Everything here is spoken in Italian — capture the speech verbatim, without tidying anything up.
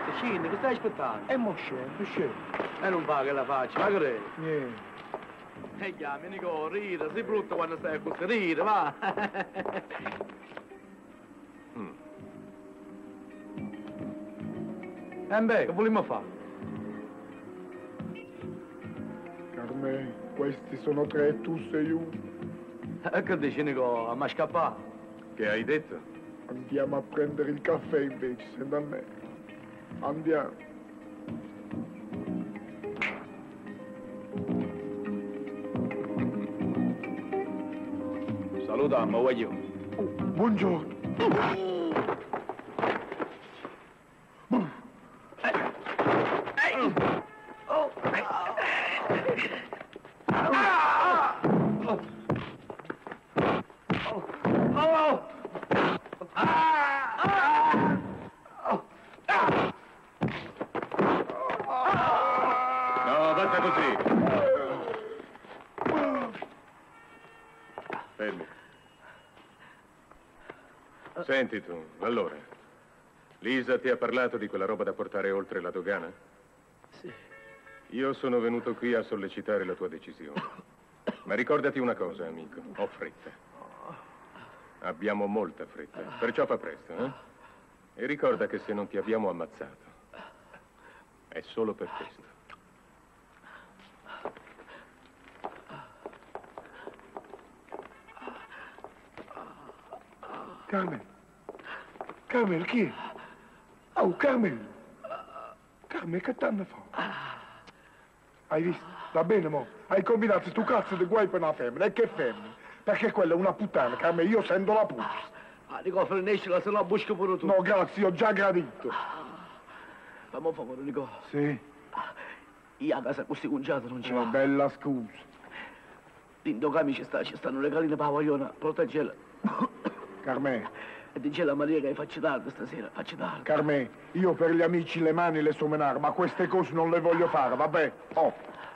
Scendi, che stai aspettando? E mo scendo, scendo. E non fa che la faccia, ma che re? Niente. E chiami, Nico, ride, sei brutto quando stai a questo, ride, va! mm. E beh, che vogliamo fare? Carmè, questi sono tre e tu sei uno. E che dici, Nico, a ma scappare? Che hai detto? Andiamo a prendere il caffè invece, senta a me. Andiamo. Saluta, ma voglio. Oh, buongiorno. No, basta così. Fermi. Senti tu, allora, Lisa ti ha parlato di quella roba da portare oltre la dogana? Sì. Io sono venuto qui a sollecitare la tua decisione. Ma ricordati una cosa, amico, ho fretta. Abbiamo molta fretta, perciò fa presto, eh? E ricorda che se non ti abbiamo ammazzato, è solo per questo. Carmen. Carmen, chi è? Oh, Carmen. Carmen, che t'hanno fatto? Hai visto? Va bene, mo. Hai combinato stu cazzo di guai per una femmina. E che femmina? Perché quella è una puttana, Carmen. Io sento la puzza. Ah, Nico, frenescila, se no busco pure tu. No, grazie, ho già gradito. Fammi un favore, Nico. Sì? Io a casa con questi conciati non ci Una va. bella scusa. L'indogami ci sta, ci stanno le galline per la vogliona. Proteggela. Carmen. E dice la Maria che faccio tardi stasera, faccio tardi. Carmen, io per gli amici le mani le so menare, ma queste cose non le voglio fare, vabbè? Oh.